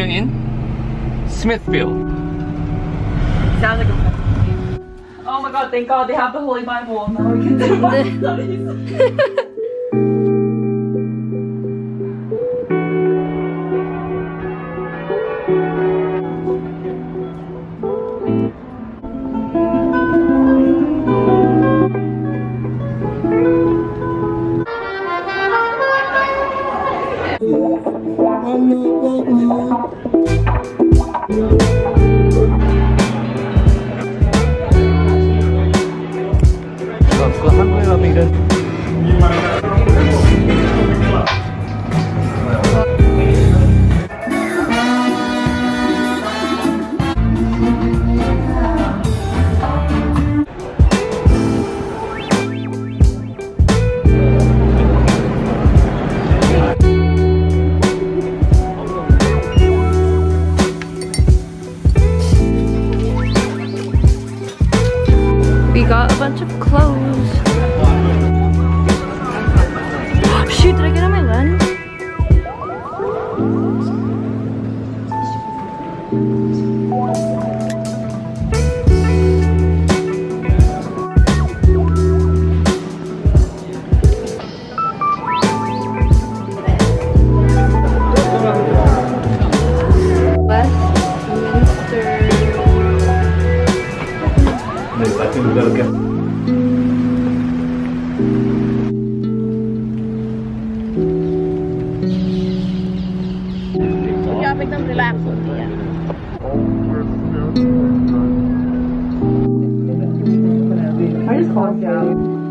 communion in Smithfield. Sounds like a fun. Oh my god, thank god they have the Holy Bible. Now we can do Bible studies. We got a bunch of clothes. Shoot, did I get on my lens? I think we gotta get. Yeah, make them relax. I just calmed down.